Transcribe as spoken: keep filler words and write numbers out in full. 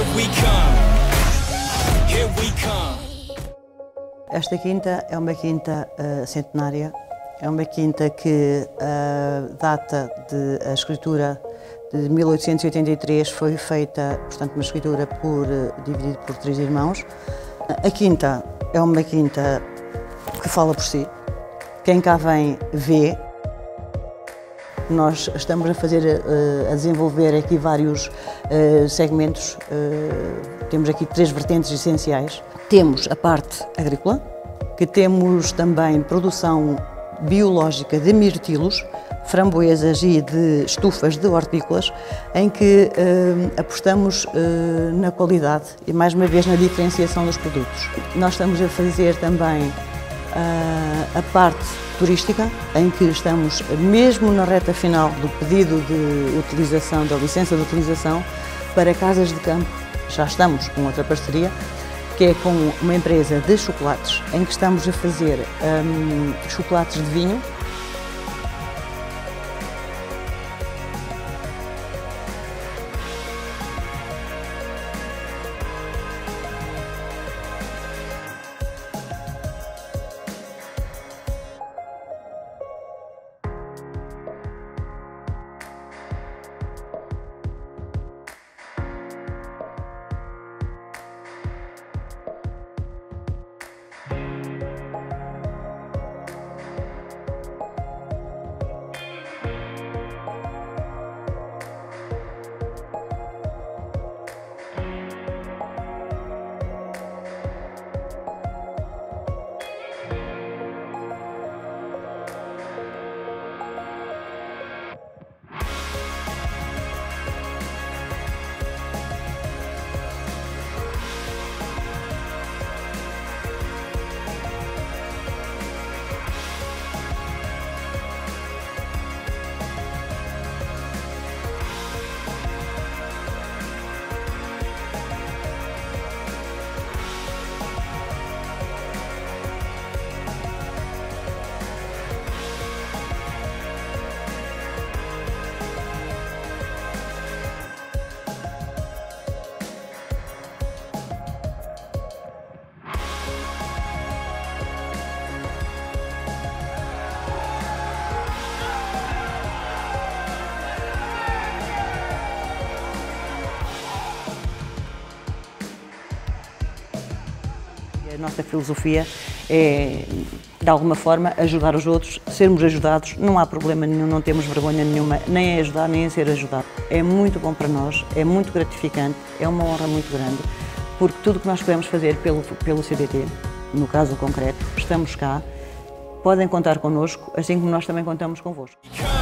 Esta quinta é uma quinta uh, centenária, é uma quinta que uh, data de a escritura de mil oitocentos e oitenta e três, foi feita, portanto, uma escritura por, uh, dividida por três irmãos. A quinta é uma quinta que fala por si, quem cá vem vê. Nós estamos a fazer, a desenvolver aqui vários segmentos, temos aqui três vertentes essenciais. Temos a parte agrícola, que temos também produção biológica de mirtilos, framboesas e de estufas de hortícolas, em que apostamos na qualidade e, mais uma vez, na diferenciação dos produtos. Nós estamos a fazer também a parte turística, em que estamos mesmo na reta final do pedido de utilização, da licença de utilização para casas de campo. Já estamos com outra parceria, que é com uma empresa de chocolates, em que estamos a fazer hum, chocolates de vinho. A nossa filosofia é, de alguma forma, ajudar os outros, sermos ajudados, não há problema nenhum, não temos vergonha nenhuma, nem em ajudar, nem em ser ajudado. É muito bom para nós, é muito gratificante, é uma honra muito grande, porque tudo o que nós podemos fazer pelo, pelo C D T, no caso concreto, estamos cá, podem contar connosco, assim como nós também contamos convosco.